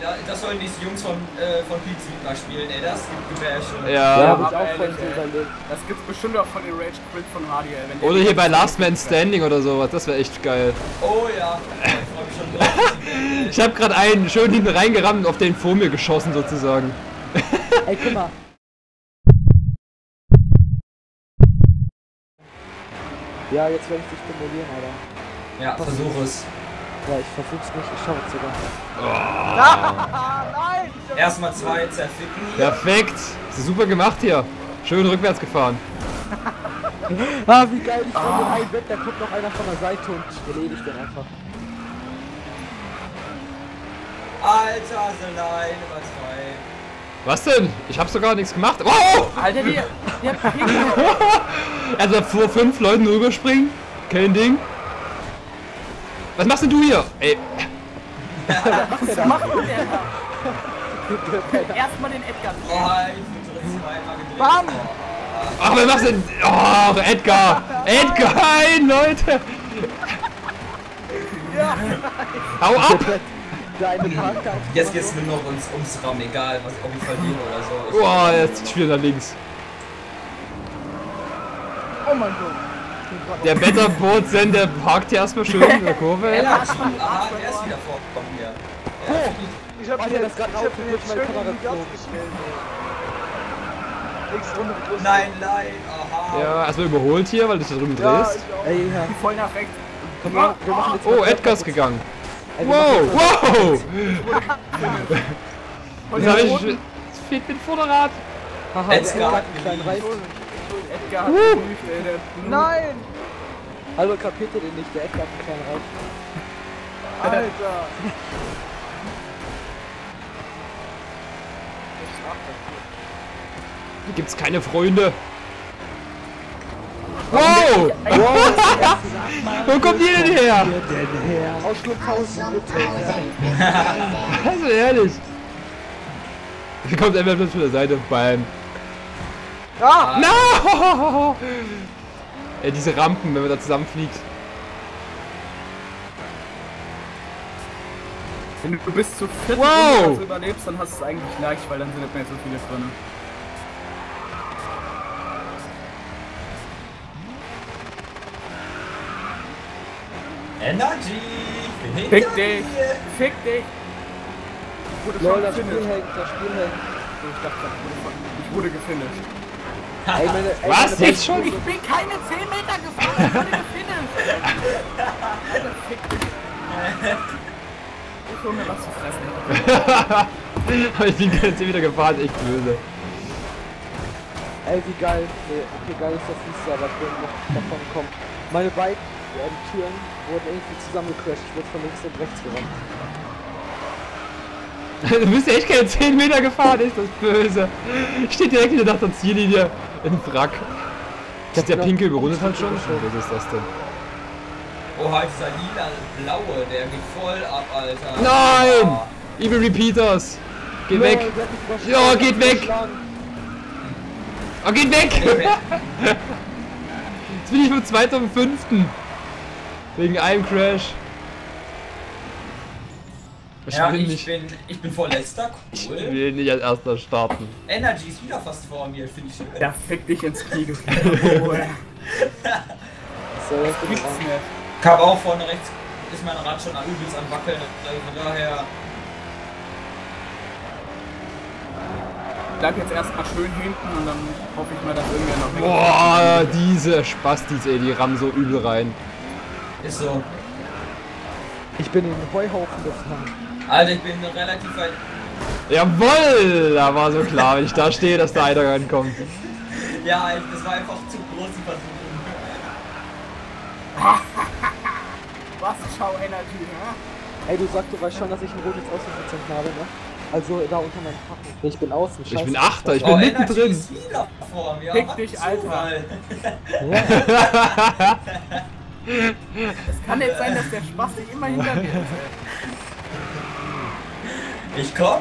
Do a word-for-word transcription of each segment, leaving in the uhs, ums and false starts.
Ja, das sollen die Jungs von, äh, von Pete Siegner spielen, ey, das gibt Gebärsche. Ja, Ja, hab hab ich auch ehrlich, vorhin so ey. überlegt. Das gibt's bestimmt auch von den Rage Quit von Hardy, ey. Wenn Oder die- hier bei Last Man Standing oder sowas, das wäre echt geil. Oh ja, ich freu mich schon drauf. Ich habe gerade einen schön hinten reingerammt und auf den vor mir geschossen sozusagen. Ey, guck mal. Ja, jetzt werde ich dich stimulieren, Alter. Ja, versuch es. Ja, ich versuch's nicht, ich schaffe es sogar. Nein! Erstmal zwei zerficken. Perfekt. Das ist super gemacht hier. Schön rückwärts gefahren. Ah, wie geil, ich komme ah. ein Bett, da kommt noch einer von der Seite und erledigt den einfach. Alter, Selein, über zwei. Was denn? Ich hab sogar nichts gemacht. Wow! Alter, die, die hat Pink. Also vor fünf Leuten rüberspringen. Kein Ding. Was machst denn du hier? Ey. Was macht denn der da? Erstmal den Edgar. Oh, ich bin zweimal gedreht. Bam! Ach, was machst du denn? Oh, Edgar! Edgar, nein, Leute! Ja. Hau ab! Deine Parker. Jetzt geht's nur noch ums, ums Ram, egal was, ob ich verliere oder so. Ich Boah, jetzt zieht wieder nach links. Oh mein Gott. Der Better Boat Zen, der parkt hier erstmal schön in der Kurve. Ja, Ja. schon, aha, der ist wieder vorgekommen hier. Ja, Ich hab Oh, mir ja, das das gerade gerade auf aufgeführt, meine Kamera geflogen. nein, nein, aha. Ja, erstmal überholt hier, weil du dich da drüben Ja, drehst. ich auch. Ey, ja. Voll nach rechts. Komm, wir, wir machen jetzt Oh, mal- Edgar ist gegangen. Ey, wir machen Wow, jetzt mal- wow! Und Jetzt hab der ich... Roten- Es fehlt mir ein Vorderrad. Haha, der Edgar. Edgar hat einen kleinen Reifen. Edgar hat geprüft, ey. Der Nein! Hallo, kapiert ihr den nicht? Der Edgar hat einen kleinen Reifen. Alter! Hier gibt's keine Freunde. Wow! Wo kommt ihr denn her? Aus Schluckhausen, bitte. Also ehrlich. Hier kommt einfach bloß von der Seite. Bam. Ah! No! Ey, diese Rampen, wenn man da zusammenfliegt. Wenn du bis zu vierten Wow! Runde überlebst, dann hast du es eigentlich leicht, weil dann sind nicht mehr so viele drin. Energy! Ich bin Fick hinter dich! dir. Fick dich! Ich wurde Lol, schon das Spiel gefinisht. hängt, das Spiel hängt. Ich dachte, ich wurde von- ich wurde gefinisht. Ey, meine, ey, Was? meine Jetzt schon? Ich bin keine zehn Meter gefahren, ich wurde gefinisht! Alter, fick dich! Ich hol mir was zu fressen. Aber ich bin jetzt hier wieder gefahren, echt böse. Ey, wie geil. Nee, okay, geil ist das nicht so, aber ich bin noch davon gekommen. Meine beiden ähm, Türen wurden irgendwie zusammengecrasht. Ich wurde von links und rechts gerannt. Du bist ja echt keine zehn Meter gefahren, ist das böse. Steht direkt hinter der Ziellinie im Wrack. Ist der Pinkel überrundet halt schon? Was ist das denn? Oha, dieser lila blaue, der geht voll ab, Alter. Nein! Ah. Evil Repeaters! Geh Lol, weg! der hat mich Ja, überschlagen, geht weg! überschlagen. Oh, geht weg! Jetzt bin ich nur Zweiter und Fünften. Wegen einem Crash. Ich Ja, will ich nicht, bin, ich bin vorletzter, ich cool. will nicht als erster starten. Energy ist wieder fast vor mir, finde ich schön. Ja, fick dich ins Knie. Du So, jetzt bin ich gibt's dran. nicht. Ich hab auch vorne rechts, ist mein Rad schon übelst am Wackeln, also von daher. Bleib jetzt erstmal schön hinten und dann hoffe ich mal, dass irgendwer noch weg Boah, diese Spastis, ey, die rammen so übel rein. Ist so. Ich bin in den Heuhaufen gefahren. Alter, ich bin relativ weit. Jawoll! Da war so klar, wenn ich da stehe, dass da einer rankommt. Ja, ich- das war einfach zu groß, die Versuchung. Was? Schau Energy, ne? Ey, du sagst, du weißt schon, dass ich ein rotes Ausrufezeichen habe, ne? Also da unter meinem Packen. Ich bin außen, scheiße. Ich bin Achter, ich bin Oh, Energy mittendrin. ist wieder vor mir. Fick Was dich, ein Alter. Zufall. Es kann nicht sein, dass der Spasti immer hinter mir ist, ey. Ich komme!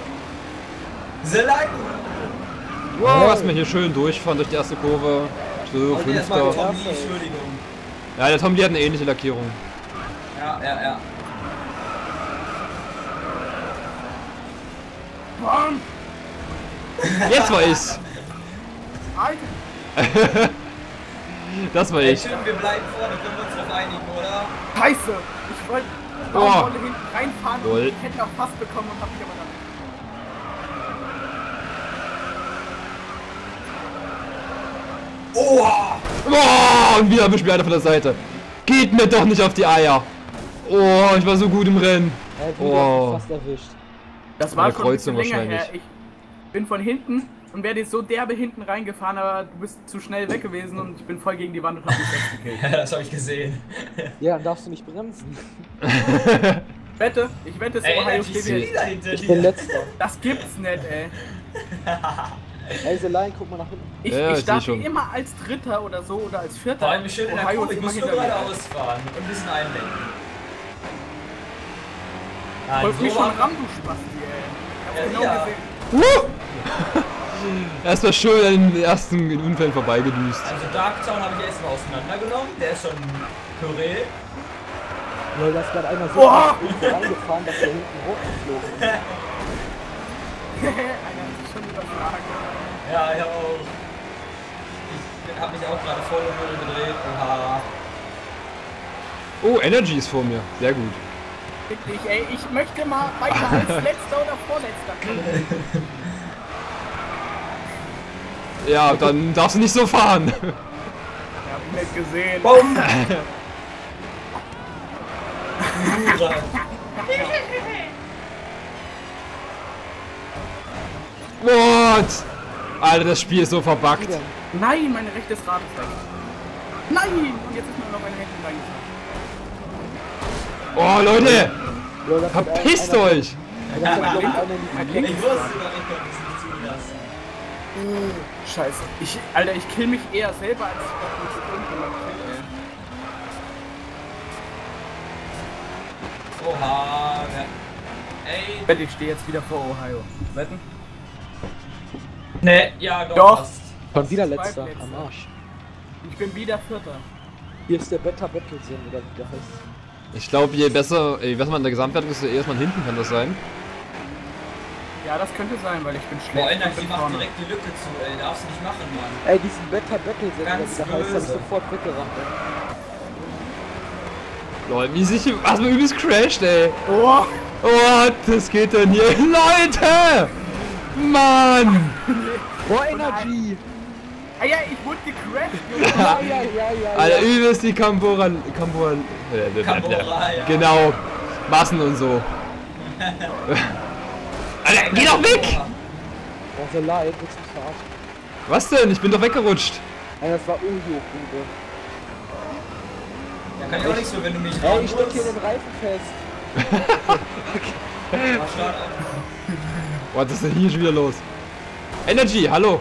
Selein! Wow, lass mir hier schön durchfahren durch die erste Kurve. So, Und erstmal Fünfter. Tommy, Entschuldigung. Ja, der Tom, die hat eine ähnliche Lackierung. Ja, ja, ja. Mann! Jetzt war ich's! Alter! Das war Ey, ich. schön, wir bleiben vorne, können wir uns drauf einigen, oder? Scheiße! Ich wollte Oh. oh. hinten reinfahren Woll. und ich hätte auch fast bekommen und hab mich aber dann. Oha! Oh, und wieder erwischt mich einer von der Seite. Geht mir doch nicht auf die Eier. Oh, ich war so gut im Rennen. Ey, wieder Oh. fast erwischt. Das war Eine schon ein bisschen Kreuzung länger her. wahrscheinlich. Ich bin von hinten und werde jetzt so derbe hinten reingefahren, aber du bist zu schnell weg gewesen und ich bin voll gegen die Wand und hab mich selbst gekillt. Ja, das habe ich gesehen. Ja, dann darfst du nicht bremsen. Wette, ich wette, es Ey, Ohio Energy ist steht jetzt. wieder hinter Ich bin dir. letzter. Das gibt's nicht, ey. Ey, Selein, guck mal nach hinten. Ich, Ja, ich ich seh starte schon. immer als Dritter oder so oder als Vierter. Vor allem schön in der Ohio Kurve, ist ich immer muss nur hinter mir. geradeaus fahren und ein bisschen einlenken. Nein, Folgt mich so schon war- ran, du Spasti, ey. Ich hab's Ja, genau ja. gesehen. Erstmal schön an den ersten Unfällen vorbeigedüst. Also Darktown habe ich erstmal auseinandergenommen, der ist schon Püree. Weil da ist gerade einer so Boah! gut reingefahren, dass der hinten hochgeflogen ist. Einer hat sich schon übertragen. Ja, ich habe auch. Ich habe mich auch gerade voll um Null gedreht. Oha. Oh, Energy ist vor mir. Sehr gut. Fick dich, ey. Ich möchte mal weiter als Letzter oder Vorletzter kommen. Ja, dann darfst du nicht so fahren. Hab ich nicht gesehen. Bumm! Hure. What? Alter, das Spiel ist so verbuggt. Wieder. Nein, meine rechtes Rad ist weg. Nein! Und jetzt ist mir noch meine Hände reingefahren. Oh, Leute! Ja, da kommt Verpisst einer- euch! Da kommt, glaub ich, einer in die Ich Linke. wusste doch, ich konnte es nicht zulassen. Scheiße. Ich, Alter, ich kill mich eher selber, als ich mich irgendjemand kill, ey. Oha. Ja. Ey. Ich wette, ich stehe jetzt wieder vor Ohio. Wetten? Ne, ja, doch. Doch. Fast. Schon wieder Zwei letzter. Plätze. Am Arsch. Ich bin wieder Vierter. Hier ist der Better Battlesinn, oder wie der heißt. Ich glaube, je besser, je besser man in der Gesamtwertung ist, desto eher man hinten kann das sein. Ja, das könnte sein, weil ich bin schlecht. Boah, und Energy bin macht vorne. direkt die Lücke zu, ey. Darfst du nicht machen, Mann. Ey, diesen Better Battlesinn, oder Ganz wie der heißt, hab ich böse. sofort weggerannt. ey. Leute, wie sich was man übelst crasht, ey. Oh! Oh, das geht denn hier? Leute! Mann! Boah, Energy! Ah ja, ich wurde gecrashed, Junge. Ja, ja, ja, ja. Alter, ja. übelst die Kambora... Kambora... Äh, Kambora, ja. Genau. Massen und so. Alter, geh doch weg! Boah, so leid, willst du mich verarschen? Was denn? Ich bin doch weggerutscht. Ey, das war Ujo-Bude. Da kann ich auch nichts für, wenn du mich Ey, ich steck hier den Reifen fest. Was ist denn hier schon wieder los? Energy, hallo!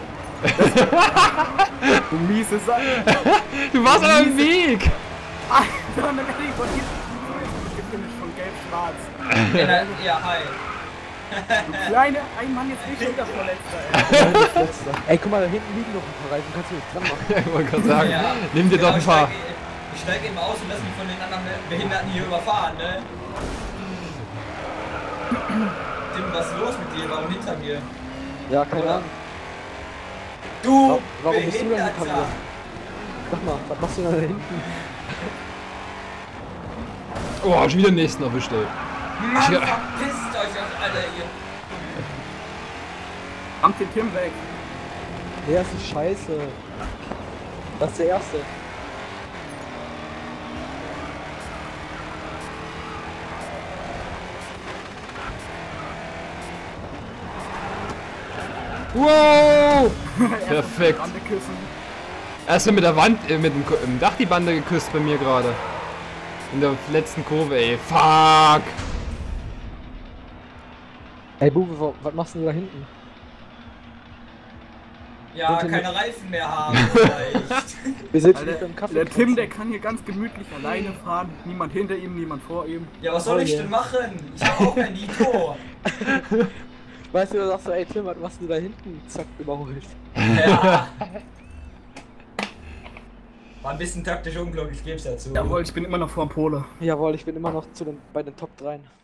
Du miese Sache. Du warst auf dem Weg! Alter, dann werde ich von hinten gefinisht von gelb-schwarz. Ja, hi. Du kleine, ein Mann jetzt nicht hinter Vorletzter, ey. Letzter. Ey, guck mal, da hinten liegen noch ein paar Reifen, kannst du nicht dran machen. Ich wollte gerade sagen, Ja. nimm dir Genau, doch ein paar. Ich steige, ich steige eben aus und lass mich von den anderen Behinderten hier überfahren, ne? Tim, was ist los mit dir? Warum hinter mir? Ja, keine Oder? Ahnung. Du Warum bist du denn Behinderter! hinter mir? Sag mal, was machst du denn da hinten? Oh, schon wieder den nächsten erwischt, ey. Mann, Ja. verpisst euch aus alle ihr. Rammt den Tim weg. Der ist eine Scheiße. Das ist der erste. Wow! Perfekt. Bande küssen. Erstmal mit der Wand, äh, mit dem, Ko- im Dach die Bande geküsst bei mir gerade. In der letzten Kurve, ey. Fuck! Ey, Bube, wa- was machst du da hinten? Ja, Bitte keine Reifen mehr haben vielleicht. Wir sitzen Alter, mit dem Kaffee. der Tim, der kann hier ganz gemütlich alleine fahren. Niemand hinter ihm, niemand vor ihm. Ja, was soll Oh ich je. denn machen? Ich habe auch kein Nitro. Weißt du, da sagst du, ey Tim, was machst du da hinten? Zack, überholt. Ja. War ein bisschen taktisch unglücklich, ich geb's dazu. Jawohl, ich bin immer noch vor dem Pole. Jawohl, ich bin immer noch zu den, bei den Top drei.